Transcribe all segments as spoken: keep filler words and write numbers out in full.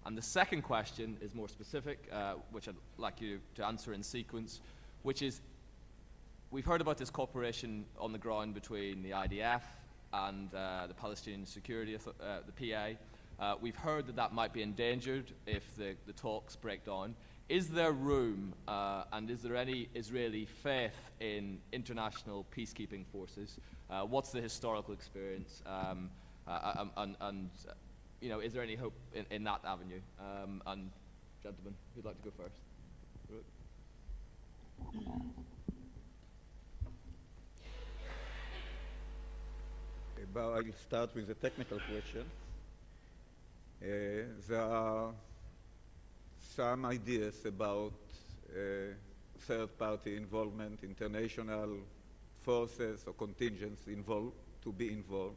And the second question is more specific, uh, which I'd like you to answer in sequence, which is, we've heard about this cooperation on the ground between the I D F and uh, the Palestinian Security, uh, the P A. Uh, we've heard that that might be endangered if the, the talks break down. Is there room, uh, and is there any Israeli faith in international peacekeeping forces? Uh, what's the historical experience? Um, uh, um, and, and uh, you know, is there any hope in, in that avenue? Um, and gentlemen, who'd like to go first? About, I'll start with a technical question. Uh, there are some ideas about uh, third-party involvement, international forces or contingents involved to be involved.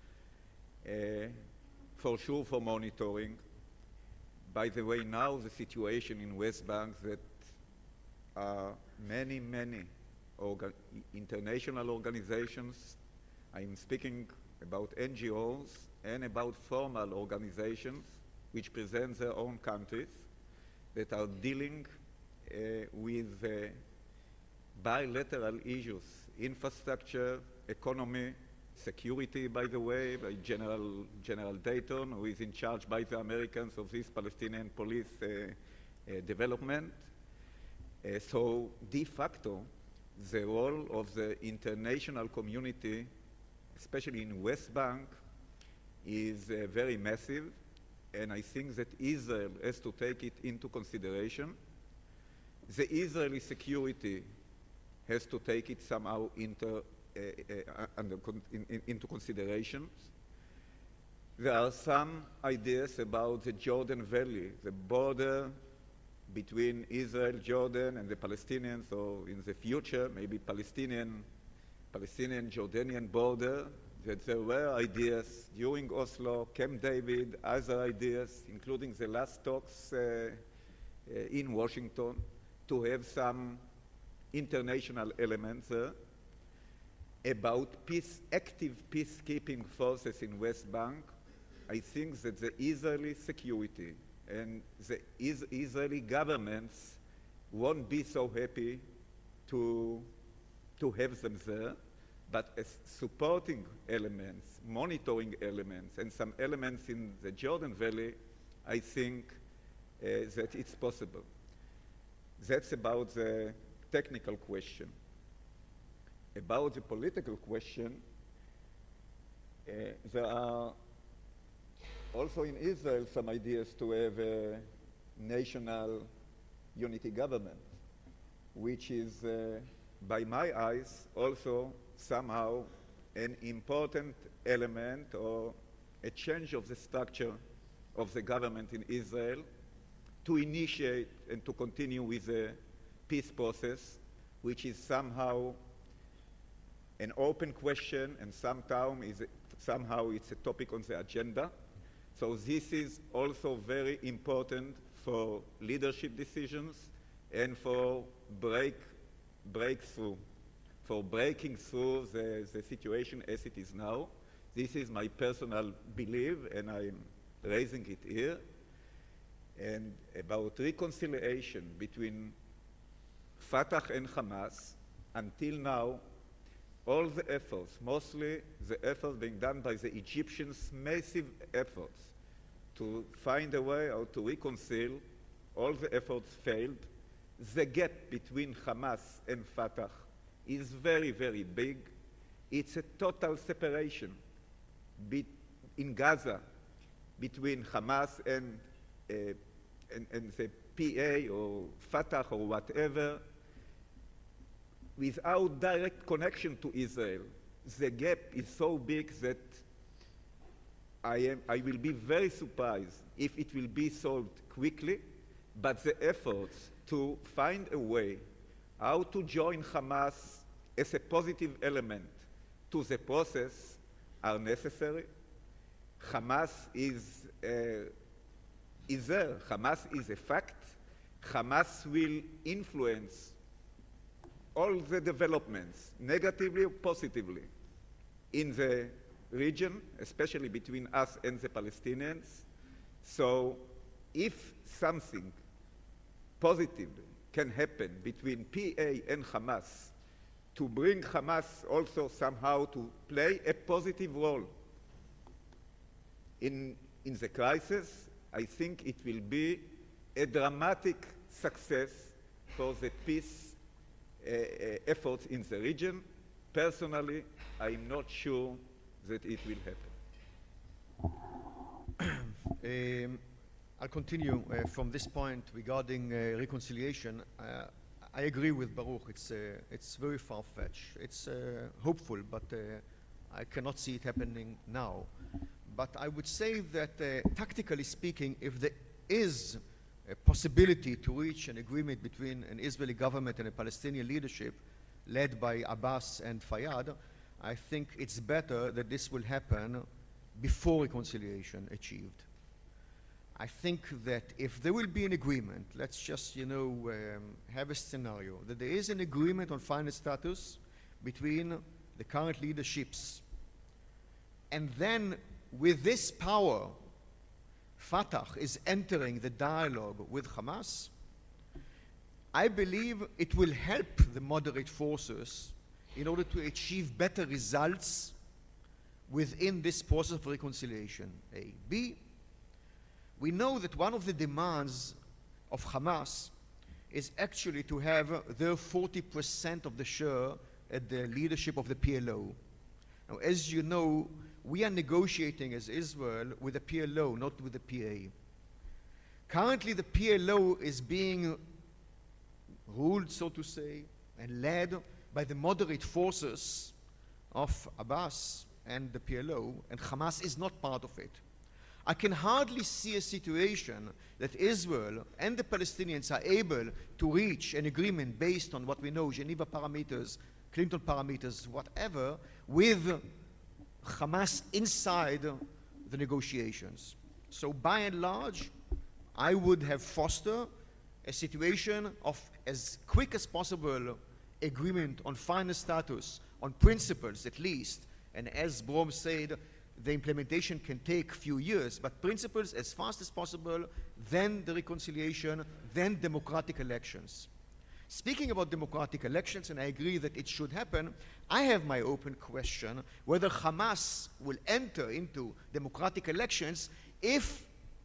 Uh, for sure, for monitoring. By the way, now the situation in West Bank that uh, many, many orga international organizations, I'm speaking about N G Os and about formal organizations which present their own countries that are dealing uh, with uh, bilateral issues, infrastructure, economy, security, by the way, by General, General Dayton, who is in charge by the Americans of this Palestinian police uh, uh, development. Uh, so, de facto, the role of the international community, especially in West Bank, is uh, very massive, and I think that Israel has to take it into consideration. The Israeli security has to take it somehow into, uh, uh, under con in, in, into consideration. There are some ideas about the Jordan Valley, the border between Israel, Jordan, and the Palestinians, or in the future, maybe Palestinian, Palestinian Jordanian border, that there were ideas during Oslo, Camp David, other ideas, including the last talks uh, uh, in Washington, to have some international elements uh, about peace, active peacekeeping forces in West Bank. I think that the Israeli security and the is Israeli governments won't be so happy to, to have them there, but as supporting elements, monitoring elements, and some elements in the Jordan Valley, I think uh, that it's possible. That's about the technical question. About the political question, uh, there are also in Israel some ideas to have a national unity government, which is, uh, by my eyes, also somehow an important element or a change of the structure of the government in Israel to initiate and to continue with the peace process, which is somehow an open question and somehow, is a, somehow it's a topic on the agenda. So this is also very important for leadership decisions and for break, breakthrough, for breaking through the, the situation as it is now. This is my personal belief, and I'm raising it here. And about reconciliation between Fatah and Hamas, until now, all the efforts, mostly the efforts being done by the Egyptians, massive efforts to find a way how to reconcile, all the efforts failed. The gap between Hamas and Fatah is very, very big. It's a total separation be in Gaza between Hamas and, uh, and, and the P A or Fatah or whatever, without direct connection to Israel. The gap is so big that I, am, I will be very surprised if it will be solved quickly, but the efforts to find a way how to join Hamas as a positive element to the process are necessary. Hamas is, uh, is there. Hamas is a fact. Hamas will influence all the developments, negatively or positively, in the region, especially between us and the Palestinians. So if something positive can happen between P A and Hamas to bring Hamas also somehow to play a positive role in, in the crisis, I think it will be a dramatic success for the peace uh, uh, efforts in the region. Personally, I'm not sure that it will happen. Um, I'll continue uh, from this point regarding uh, reconciliation. Uh, I agree with Baruch. It's, uh, it's very far-fetched. It's uh, hopeful, but uh, I cannot see it happening now. But I would say that, uh, tactically speaking, if there is a possibility to reach an agreement between an Israeli government and a Palestinian leadership led by Abbas and Fayyad, I think it's better that this will happen before reconciliation achieved. I think that if there will be an agreement, let's just, you know, um, have a scenario, that there is an agreement on final status between the current leaderships, and then with this power, Fatah is entering the dialogue with Hamas, I believe it will help the moderate forces in order to achieve better results within this process of reconciliation. A. B. We know that one of the demands of Hamas is actually to have their forty percent of the share at the leadership of the P L O. Now, as you know, we are negotiating as Israel with the P L O, not with the P A. Currently, the P L O is being ruled, so to say, and led by the moderate forces of Abbas and the P L O, and Hamas is not part of it. I can hardly see a situation that Israel and the Palestinians are able to reach an agreement based on what we know, Geneva parameters, Clinton parameters, whatever, with Hamas inside the negotiations. So by and large, I would have fostered a situation of as quick as possible agreement on final status, on principles at least, and as Brom said, the implementation can take a few years, but principles as fast as possible, then the reconciliation, then democratic elections. Speaking about democratic elections, and I agree that it should happen, I have my open question whether Hamas will enter into democratic elections if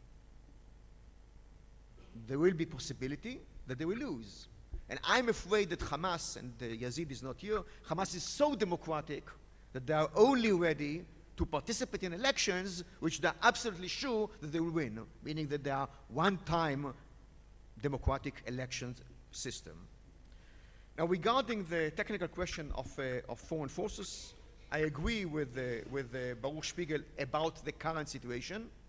there will be possibility that they will lose. And I'm afraid that Hamas, and uh, Yazid is not here, Hamas is so democratic that they are only ready to participate in elections which they are absolutely sure that they will win, meaning that they are one-time democratic elections system. Now, regarding the technical question of, uh, of foreign forces, I agree with, uh, with uh, Baruch Spiegel about the current situation.